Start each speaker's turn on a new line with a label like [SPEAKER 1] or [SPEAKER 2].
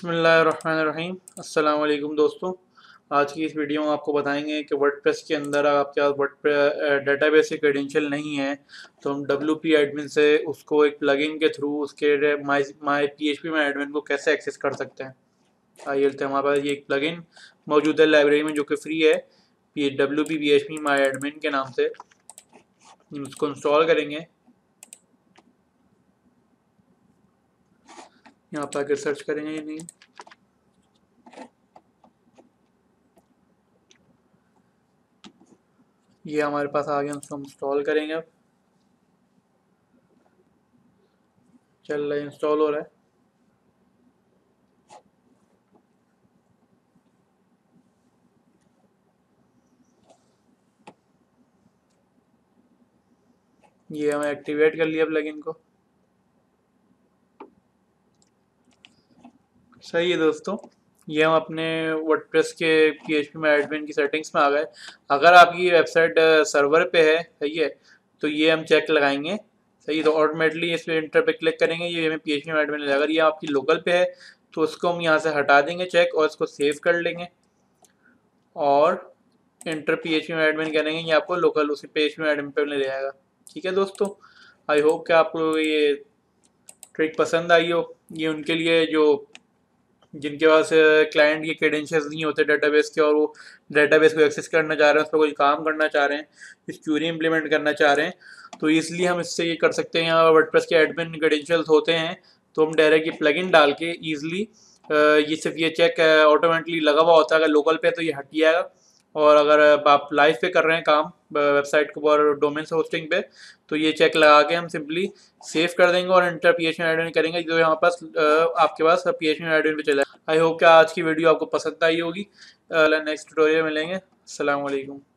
[SPEAKER 1] बिस्मिल्लाहिर्रहमानिर्रहीम। अस्सलाम वालेकुम दोस्तों। आज की इस वीडियो में आपको बताएंगे कि वर्डप्रेस के अंदर अगर आपके पास वर्ड डेटाबेस के क्रेडेंशियल नहीं है तो हम WP एडमिन से उसको एक प्लगइन के थ्रू उसके माई PHP माई एडमिन को कैसे एक्सेस कर सकते हैं। आइए चलते हैं, हमारे पास ये एक प्लगइन मौजूद है लाइब्रेरी में जो कि फ्री है, WP PHP माई एडमिन के नाम से। उसको इंस्टॉल करेंगे, यहाँ पर आकर सर्च करेंगे। ये नहीं, ये हमारे पास आ गया, उसको हम इंस्टॉल करेंगे। अब चल रहा है, इंस्टॉल हो रहा है। ये हमें एक्टिवेट कर लिया प्लगइन को। सही है दोस्तों, ये हम अपने वर्डप्रेस के PHP में एडमिन की सेटिंग्स में आ गए। अगर आपकी वेबसाइट सर्वर पे है, सही है, तो ये हम चेक लगाएंगे। सही है, तो ऑटोमेटिकली इस पे इंटर पे क्लिक करेंगे, ये हमें PHP में एडमिन मिलेगा। अगर ये आपकी लोकल पे है तो उसको हम यहाँ से हटा देंगे चेक, और इसको सेव कर लेंगे और इंटर PHP में एडमिन करेंगे, ये आपको लोकल उसी PHP में एडमिन पे ले जाएगा। ठीक है दोस्तों, आई होप कि आपको ये ट्रिक पसंद आई हो। ये उनके लिए जो जिनके पास क्लाइंट के क्रेडेंशियल्स नहीं होते डेटाबेस के, और वो डेटाबेस को एक्सेस करना चाह रहे हैं, उस पर कोई काम करना चाह रहे हैं, इस क्यूरी इंप्लीमेंट करना चाह रहे हैं, तो इसलिए हम इससे ये कर सकते हैं। यहाँ वर्डप्रेस के एडमिन क्रेडेंशियल्स होते हैं तो हम डायरेक्ट ये प्लगइन डाल के ईजिली ये सिर्फ ये चेक ऑटोमेटिकली लगा हुआ होता है। अगर लोकल पे तो ये हट जाएगा, और अगर आप लाइव पे कर रहे हैं काम वेबसाइट को और डोमेन होस्टिंग पे, तो ये चेक लगा के हम सिंपली सेव कर देंगे और इंटर PHP एडमिन करेंगे, जो यहाँ पास आपके पास PHP एडमिन पे चला। आई होप कि आज की वीडियो आपको पसंद आई होगी। नेक्स्ट ट्यूटोरियल मिलेंगे। अस्सलाम वालेकुम।